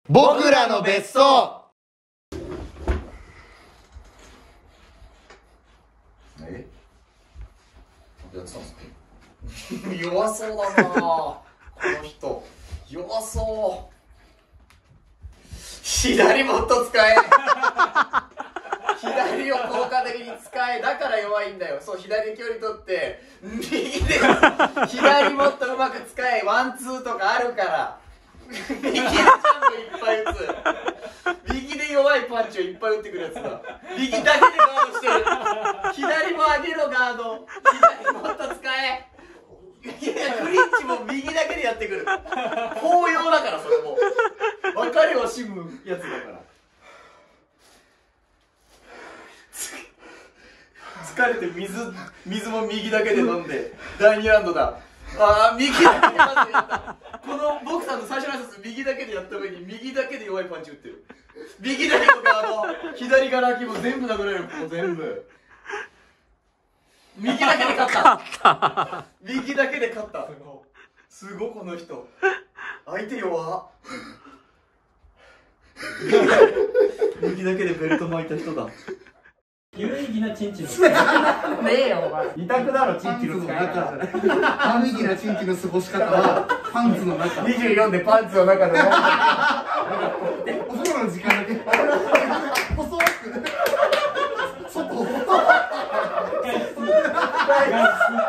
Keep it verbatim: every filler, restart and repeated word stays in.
僕らの別荘。 え？やってたんですか？弱そうだなぁこの人。弱そう。左もっと使え。左を効果的に使え。だから弱いんだよ。そう、左距離取って右で左もっとうまく使え。ワンツーとかあるから右でジャンプいっぱい打つ。右で弱いパンチをいっぱい打ってくるやつだ。右だけでガードしてる。左も上げろガード。左もっと使え。いや、クリッチも右だけでやってくる。包容だからそれも分かりを惜しむやつだから。疲れて水水も右だけで飲んでだいにラウンドだ。ああ、右だけでやった。このボクサーの最初の挨拶右だけでやった上に右だけで弱いパンチ打ってる。右だけのガード、左から空きも全部殴れる。もう全部右だけで勝った。右だけで勝った。すごいこの人。相手弱っ。右だけでベルト巻いた人だ。 有意義なチンチンのねえよお前。二択だろチンチンの使い方。 有意義なチンチンの過ごし方はパンツの中。 にじゅうよんでパンツの中で。 お風呂の時間だけ。細く。外。 外出